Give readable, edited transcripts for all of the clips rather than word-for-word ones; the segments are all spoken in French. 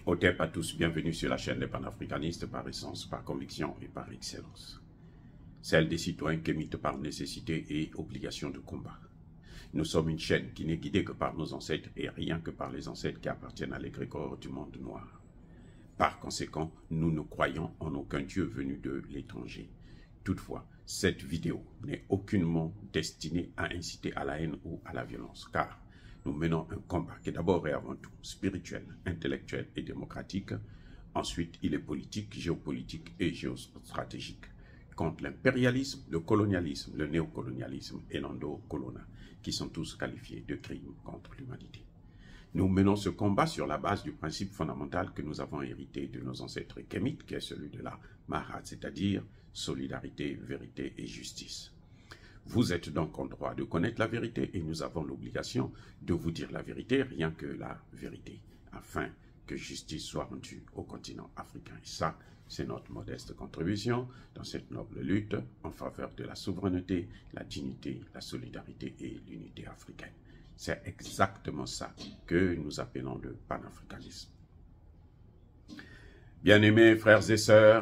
Hotep à tous, bienvenue sur la chaîne des panafricanistes par essence, par conviction et par excellence. Celle des citoyens qu'émitent par nécessité et obligation de combat. Nous sommes une chaîne qui n'est guidée que par nos ancêtres et rien que par les ancêtres qui appartiennent à l'égrégore du monde noir. Par conséquent, nous ne croyons en aucun Dieu venu de l'étranger. Toutefois, cette vidéo n'est aucunement destinée à inciter à la haine ou à la violence, car nous menons un combat qui est d'abord et avant tout spirituel, intellectuel et démocratique. Ensuite, il est politique, géopolitique et géostratégique contre l'impérialisme, le colonialisme, le néocolonialisme et l'endocolona, qui sont tous qualifiés de crimes contre l'humanité. Nous menons ce combat sur la base du principe fondamental que nous avons hérité de nos ancêtres kémites, qui est celui de la Mahat, c'est-à-dire solidarité, vérité et justice. Vous êtes donc en droit de connaître la vérité et nous avons l'obligation de vous dire la vérité, rien que la vérité, afin que justice soit rendue au continent africain. Et ça, c'est notre modeste contribution dans cette noble lutte en faveur de la souveraineté, la dignité, la solidarité et l'unité africaine. C'est exactement ça que nous appelons le panafricanisme. Bien-aimés frères et sœurs,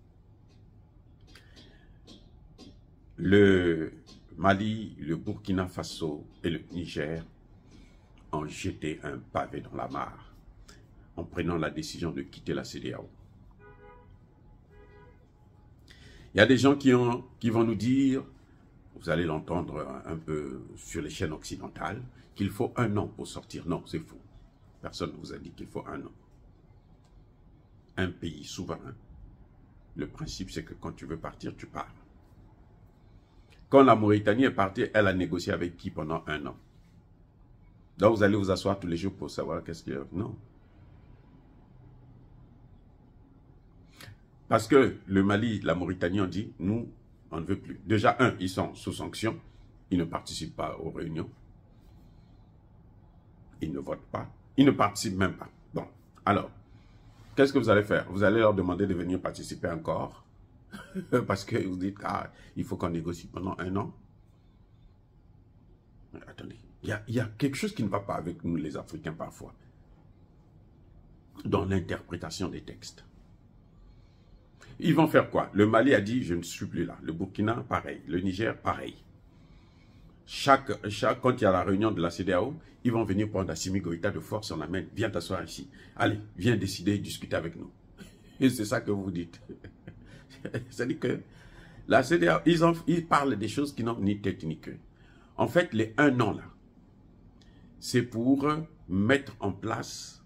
le Mali, le Burkina Faso et le Niger ont jeté un pavé dans la mare en prenant la décision de quitter la CEDEAO. Il y a des gens qui vont nous dire, vous allez l'entendre un peu sur les chaînes occidentales, qu'il faut 1 an pour sortir. Non, c'est faux. Personne ne vous a dit qu'il faut 1 an. Un pays souverain, le principe c'est que quand tu veux partir, tu pars. Quand la Mauritanie est partie, elle a négocié avec qui pendant 1 an? Donc vous allez vous asseoir tous les jours pour savoir qu'est-ce qu'il y a. Non. Parce que le Mali, la Mauritanie ont dit, nous, on ne veut plus. Déjà, ils sont sous sanction. Ils ne participent pas aux réunions. Ils ne votent pas. Ils ne participent même pas. Bon, alors, qu'est-ce que vous allez faire? Vous allez leur demander de venir participer encore parce que vous dites, ah, il faut qu'on négocie pendant 1 an. Mais attendez, il y a quelque chose qui ne va pas avec nous les Africains parfois, dans l'interprétation des textes. Ils vont faire quoi? Le Mali a dit, je ne suis plus là. Le Burkina, pareil. Le Niger, pareil. Quand il y a la réunion de la CEDEAO, ils vont venir prendre Assimi Goïta de force, on l'amène, viens t'asseoir ici. Allez, viens décider, discuter avec nous. Et c'est ça que vous dites. C'est-à-dire que la CEDEAO, ils parlent des choses qui n'ont ni tête ni queue. En fait, les 1 an là, c'est pour mettre en place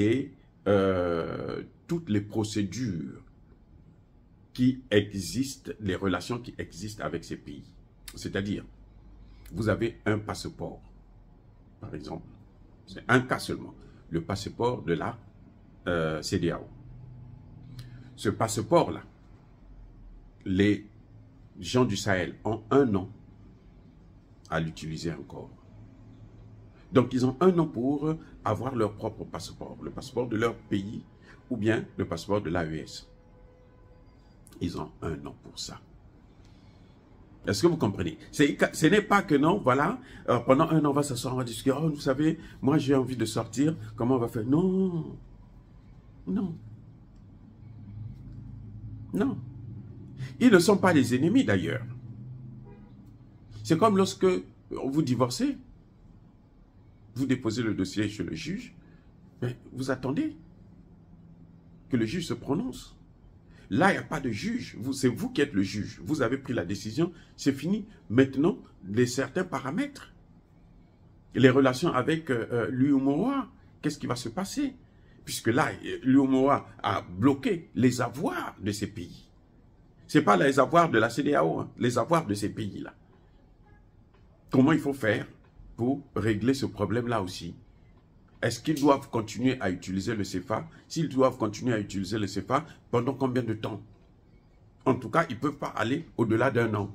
toutes les procédures qui existent, les relations qui existent avec ces pays. C'est-à-dire, vous avez un passeport, par exemple. C'est un cas seulement. Le passeport de la CEDEAO. Ce passeport-là, les gens du Sahel ont 1 an à l'utiliser encore. Donc, ils ont 1 an pour avoir leur propre passeport. Le passeport de leur pays ou bien le passeport de l'AES. Ils ont 1 an pour ça. Est-ce que vous comprenez? Ce n'est pas que non, voilà, pendant 1 an, on va s'asseoir, on va discuter. Oh, vous savez, moi j'ai envie de sortir, comment on va faire? Non, non, non. Ils ne sont pas les ennemis d'ailleurs. C'est comme lorsque vous divorcez, vous déposez le dossier chez le juge, mais vous attendez que le juge se prononce. Là, il n'y a pas de juge. C'est vous qui êtes le juge. Vous avez pris la décision. C'est fini. Maintenant, certains paramètres. Les relations avec l'UMOA, qu'est-ce qui va se passer? Puisque là, l'UMOA a bloqué les avoirs de ces pays. Ce n'est pas les avoirs de la CEDEAO, hein, les avoirs de ces pays-là. Comment il faut faire pour régler ce problème-là aussi? Est-ce qu'ils doivent continuer à utiliser le CFA? S'ils doivent continuer à utiliser le CFA, pendant combien de temps? En tout cas, ils ne peuvent pas aller au-delà d'1 an.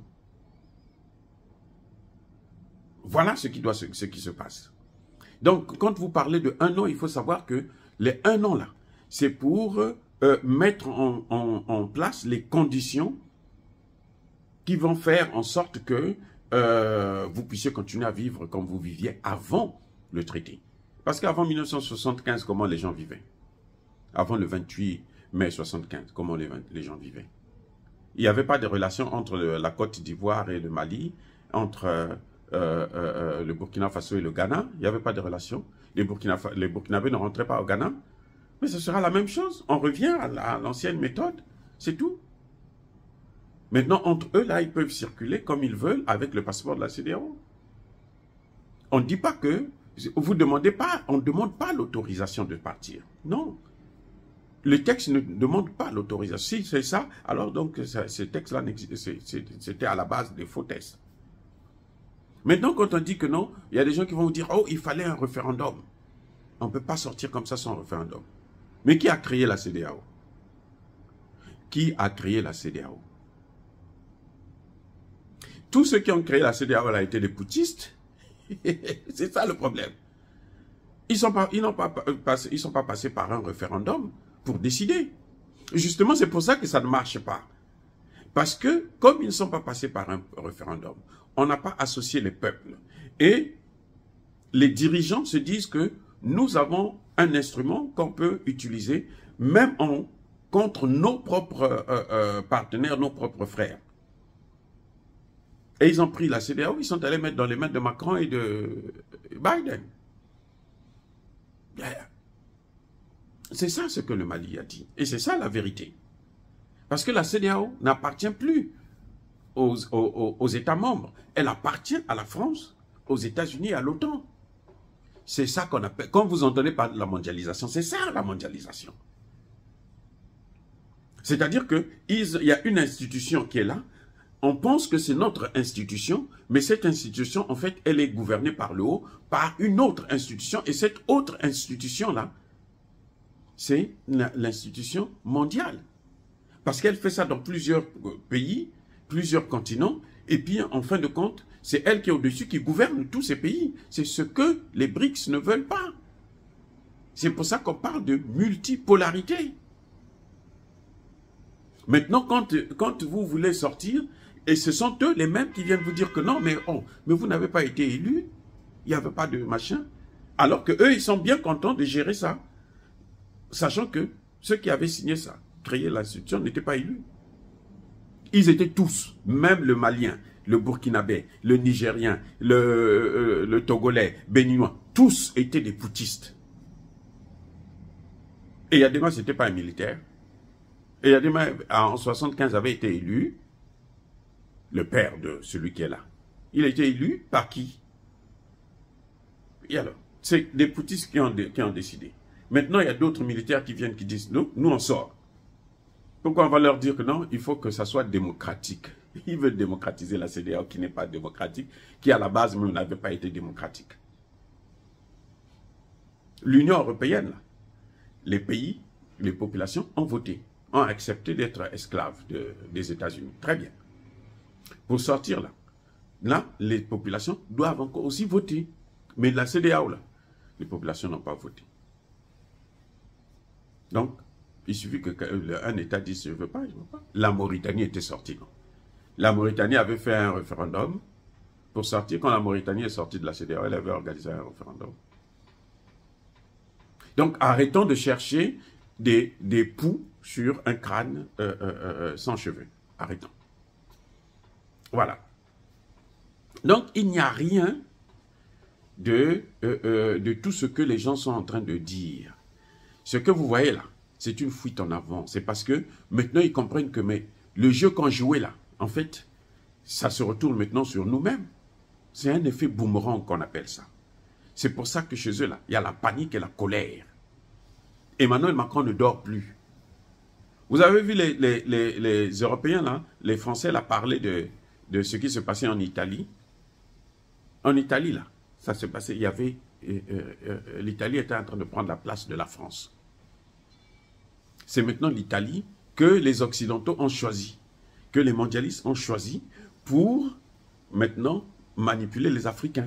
Voilà ce qui se passe. Donc, quand vous parlez de 1 an, il faut savoir que les 1 an là, c'est pour mettre en place les conditions qui vont faire en sorte que vous puissiez continuer à vivre comme vous viviez avant le traité. Parce qu'avant 1975, comment les gens vivaient? avant le 28 mai 75, comment les gens vivaient. Il n'y avait pas de relation entre la Côte d'Ivoire et le Mali, entre le Burkina Faso et le Ghana. Il n'y avait pas de relation. Les Burkinabés ne rentraient pas au Ghana. Mais ce sera la même chose. On revient à l'ancienne méthode. C'est tout. Maintenant, entre eux, là, ils peuvent circuler comme ils veulent avec le passeport de la CEDEAO. On ne dit pas que... Vous demandez pas, on ne demande pas l'autorisation de partir. Non. Le texte ne demande pas l'autorisation. Si c'est ça, alors donc ce texte-là, c'était à la base des faux textes. Maintenant, quand on dit que non, il y a des gens qui vont vous dire, oh, il fallait un référendum. On ne peut pas sortir comme ça sans référendum. Mais qui a créé la CEDEAO? Qui a créé la CEDEAO? Tous ceux qui ont créé la CEDEAO ont été des putschistes. C'est ça le problème. Ils ne sont pas passés par un référendum pour décider. Justement, c'est pour ça que ça ne marche pas. Parce que, comme ils ne sont pas passés par un référendum, on n'a pas associé les peuples. Et les dirigeants se disent que nous avons un instrument qu'on peut utiliser, même contre nos propres partenaires, nos propres frères. Et ils ont pris la CEDEAO, ils sont allés mettre dans les mains de Macron et de Biden. C'est ça ce que le Mali a dit. Et c'est ça la vérité. Parce que la CEDEAO n'appartient plus aux États membres. Elle appartient à la France, aux États-Unis et à l'OTAN. C'est ça qu'on appelle... Quand vous entendez parler de la mondialisation, c'est ça la mondialisation. C'est-à-dire qu'il y a une institution qui est là. On pense que c'est notre institution, mais cette institution, en fait, elle est gouvernée par le haut, par une autre institution. Et cette autre institution-là, c'est l'institution mondiale. Parce qu'elle fait ça dans plusieurs pays, plusieurs continents, et puis, en fin de compte, c'est elle qui est au-dessus, qui gouverne tous ces pays. C'est ce que les BRICS ne veulent pas. C'est pour ça qu'on parle de multipolarité. Maintenant, quand vous voulez sortir, et ce sont eux les mêmes qui viennent vous dire que non, mais vous n'avez pas été élus, il n'y avait pas de machin, alors que eux, ils sont bien contents de gérer ça, sachant que ceux qui avaient signé ça, créé l'institution, n'étaient pas élus. Ils étaient tous, même le Malien, le Burkinabé, le Nigérien, le Togolais, Béninois, tous étaient des putschistes. Et Yadema, ce n'était pas un militaire. Et Yadema, en 1975, avait été élu, le père de celui qui est là. Il a été élu par qui? Et alors, c'est des putschistes qui ont décidé. Maintenant, il y a d'autres militaires qui viennent, qui disent, nous on sort. Pourquoi on va leur dire que non? Il faut que ça soit démocratique. Ils veulent démocratiser la CEDEAO qui n'est pas démocratique, qui à la base même n'avait pas été démocratique. L'Union européenne, là, les pays, les populations ont voté, ont accepté d'être esclaves des États-Unis. Très bien. Pour sortir là, les populations doivent encore aussi voter. Mais la CEDEAO, là, les populations n'ont pas voté. Donc, il suffit qu'un État dise « je ne veux pas, je ne veux pas ». La Mauritanie était sortie. Non? La Mauritanie avait fait un référendum pour sortir. Quand la Mauritanie est sortie de la CEDEAO, elle avait organisé un référendum. Donc, arrêtons de chercher des poux sur un crâne sans cheveux. Arrêtons. Voilà. Donc, il n'y a rien de tout ce que les gens sont en train de dire. Ce que vous voyez là, c'est une fuite en avant. C'est parce que maintenant, ils comprennent que le jeu qu'on jouait là, en fait, ça se retourne maintenant sur nous-mêmes. C'est un effet boomerang qu'on appelle ça. C'est pour ça que chez eux, là, il y a la panique et la colère. Emmanuel Macron ne dort plus. Vous avez vu les Européens, là, les Français, là, parler de ce qui se passait en Italie. En Italie, là, ça se passait, il y avait... l'Italie était en train de prendre la place de la France. C'est maintenant l'Italie que les Occidentaux ont choisi, que les mondialistes ont choisi pour maintenant manipuler les Africains.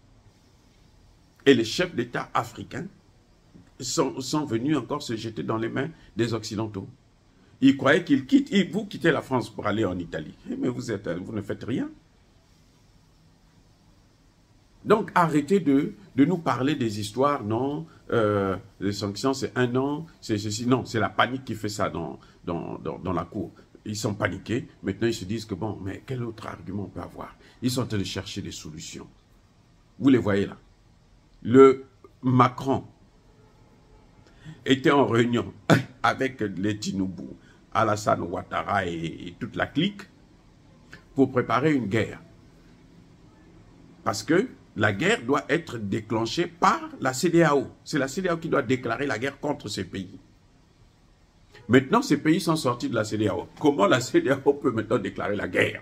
Et les chefs d'État africains sont venus encore se jeter dans les mains des Occidentaux. Ils croyaient qu'ils quittent, vous quittez la France pour aller en Italie. Mais vous ne faites rien. Donc arrêtez de nous parler des histoires, non, les sanctions, c'est 1 an, c'est ceci. Non, c'est la panique qui fait ça dans la cour. Ils sont paniqués. Maintenant, ils se disent que bon, mais quel autre argument on peut avoir? Ils sont en train de chercher des solutions. Vous les voyez là. Le Macron était en réunion avec les Tinubu, Alassane Ouattara et toute la clique pour préparer une guerre. Parce que la guerre doit être déclenchée par la CEDEAO. C'est la CEDEAO qui doit déclarer la guerre contre ces pays. Maintenant, ces pays sont sortis de la CEDEAO. Comment la CEDEAO peut maintenant déclarer la guerre?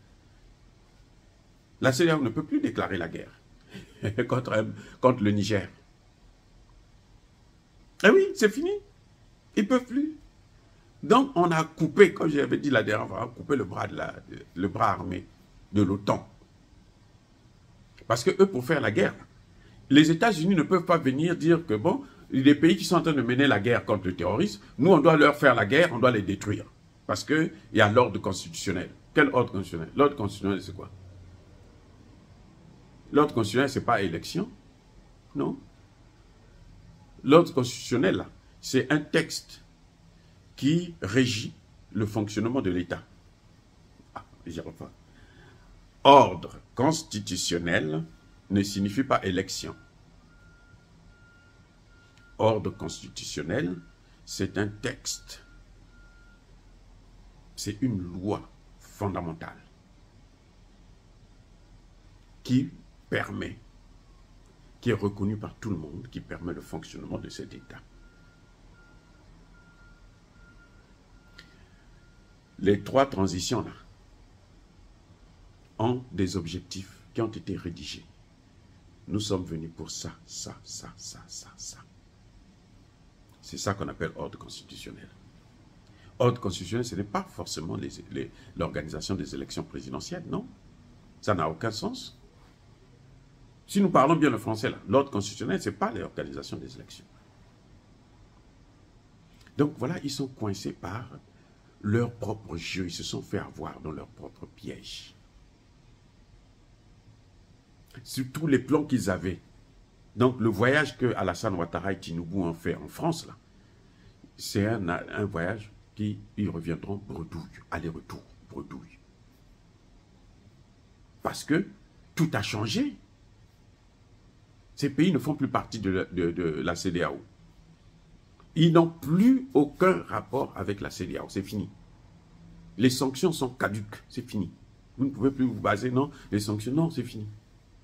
La CEDEAO ne peut plus déclarer la guerre contre le Niger. Eh oui, c'est fini. Ils ne peuvent plus. Donc, on a coupé, comme j'avais dit la dernière fois, on a coupé le bras armé de l'OTAN. Parce que eux, pour faire la guerre, les États-Unis ne peuvent pas venir dire que, bon, les pays qui sont en train de mener la guerre contre le terrorisme, nous, on doit leur faire la guerre, on doit les détruire. Parce qu'il y a l'ordre constitutionnel. Quel ordre constitutionnel? L'ordre constitutionnel, c'est quoi? L'ordre constitutionnel, ce n'est pas élection. Non. L'ordre constitutionnel, là, c'est un texte qui régit le fonctionnement de l'État. Ah, j'y reviens. Ordre constitutionnel ne signifie pas élection. Ordre constitutionnel, c'est un texte. C'est une loi fondamentale qui permet, qui est reconnue par tout le monde, qui permet le fonctionnement de cet État. Les 3 transitions-là ont des objectifs qui ont été rédigés. Nous sommes venus pour ça, ça, ça, ça, ça, ça. C'est ça qu'on appelle ordre constitutionnel. Ordre constitutionnel, ce n'est pas forcément l'organisation des élections présidentielles, non. Ça n'a aucun sens. Si nous parlons bien le français, l'ordre constitutionnel, ce n'est pas l'organisation des élections. Donc voilà, ils sont coincés par leur propre jeu. Ils se sont fait avoir dans leur propre piège. Sur tous les plans qu'ils avaient. Donc le voyage que Alassane Ouattara et Tinubu ont fait en France, là, c'est un voyage qui, ils reviendront bredouille, aller-retour, bredouille. Parce que tout a changé. Ces pays ne font plus partie de la CEDEAO. Ils n'ont plus aucun rapport avec la CEDEAO, c'est fini. Les sanctions sont caduques, c'est fini. Vous ne pouvez plus vous baser, non, les sanctions, non, c'est fini.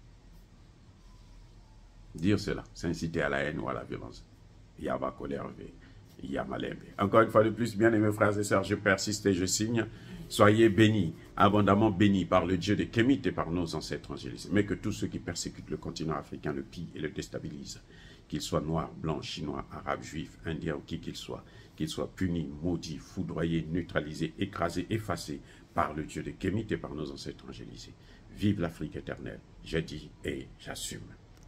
Dire cela, c'est inciter à la haine ou à la violence. Il y a ma colère, il y a ma lèvre. Encore une fois de plus, bien aimés frères et sœurs, je persiste et je signe. Soyez bénis, abondamment bénis par le Dieu des Kémites et par nos ancêtres angélisés. Mais que tous ceux qui persécutent le continent africain le pillent et le déstabilisent, qu'ils soient noirs, blancs, chinois, arabes, juifs, indiens ou qui qu'ils soient punis, maudits, foudroyés, neutralisés, écrasés, effacés par le Dieu des Kémites et par nos ancêtres angélisés. Vive l'Afrique éternelle, j'ai dit et j'assume.